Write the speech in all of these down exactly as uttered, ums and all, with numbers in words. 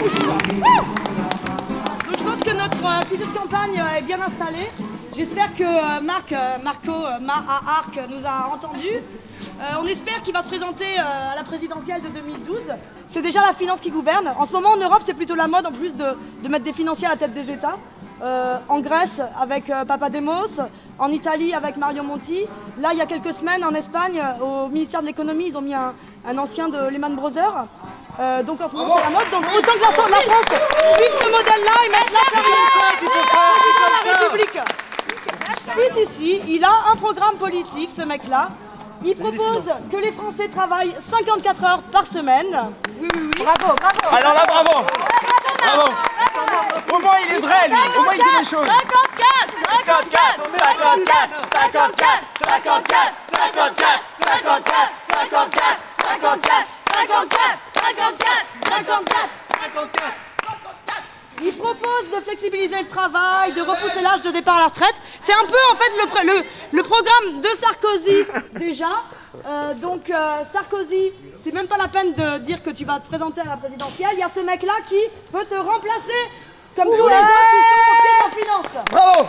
Donc je pense que notre euh, budget de campagne euh, est bien installé. J'espère que euh, Marc, euh, Marco, euh, Ma à Arc nous a entendus. Euh, on espère qu'il va se présenter euh, à la présidentielle de deux mille douze. C'est déjà la finance qui gouverne. En ce moment en Europe, c'est plutôt la mode en plus de, de mettre des financiers à la tête des États. Euh, en Grèce avec euh, Papademos, en Italie avec Mario Monti. Là, il y a quelques semaines, en Espagne, au ministère de l'économie, ils ont mis un, un ancien de Lehman Brothers. Euh, donc en ce moment, c'est la mode. Donc autant que la, la France suive ce modèle-là et mettre la charia de la République. Si, si, si, il a un programme politique, ce mec-là. Il propose que les Français travaillent cinquante-quatre heures par semaine. Oui, oui, oui. Bravo, bravo. Alors là, bravo. Bravo. Au moins, il est vrai, lui. Au moins, il dit les choses. cinquante-quatre, cinquante-quatre, cinquante-quatre, cinquante-quatre, cinquante-quatre, cinquante-quatre, cinquante-quatre, cinquante-quatre, cinquante-quatre, cinquante-quatre, cinquante-quatre, cinquante-quatre, cinquante-quatre. Il propose de flexibiliser le travail, de repousser l'âge de départ à la retraite. C'est un peu en fait le, le, le programme de Sarkozy déjà. Euh, donc euh, Sarkozy, c'est même pas la peine de dire que tu vas te présenter à la présidentielle. Il y a ce mec-là qui peut te remplacer comme tous les autres qui sont au pied de la finance. Bravo.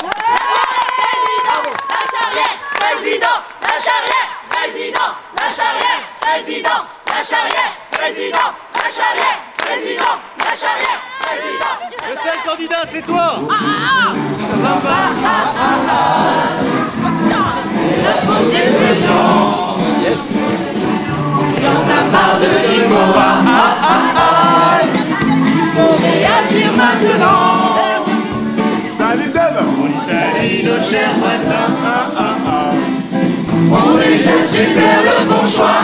La charrière, président, la charrière, président, la charrière, président, la charrière, président, la charrière, président, la charrière, président. Le seul candidat, c'est toi. C'est la faute des feuillons. J'en ai marre de l'Imoa. Il faut réagir maintenant. Salut Deb. En Italie, nos chers voisins. On est je suis faire le bon choix.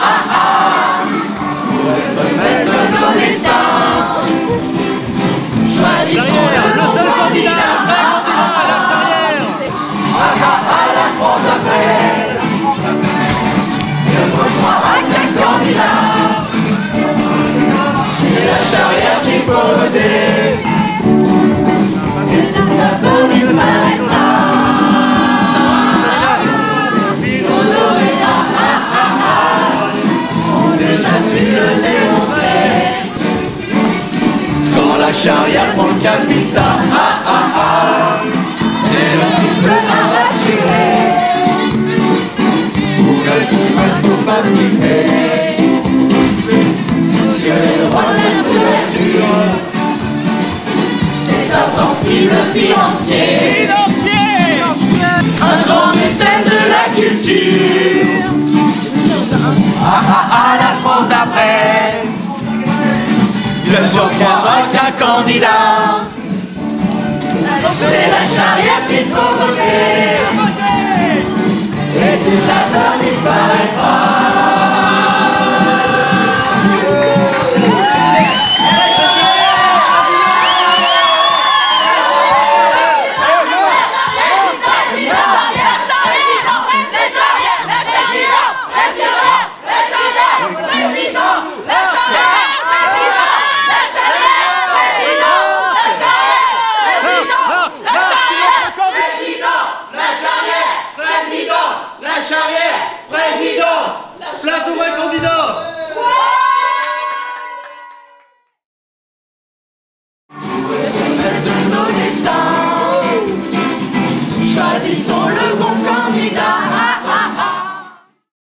Pour être maître de nos destins. Charrière, le seul candidat, le vrai candidat à la charrière. À la France après. Je crois à quel candidat. C'est la charrière qu'il faut voter. Et toute la peur disparaîtra. Honoré, ah ah ah ah. On a déjà pu le démontrer. Quand la charrière prend le capital, ah ah ah, c'est le couple à rassurer. Pour le couple, il faut pas flipper. Monsieur le roi de la couverture, c'est un sensible financier, un grand mécène de la culture. Ah ah ah, la France d'après. Le jour qu'un candidat, c'est la charrière qu'il faut voter. Et toute la peur disparaîtra.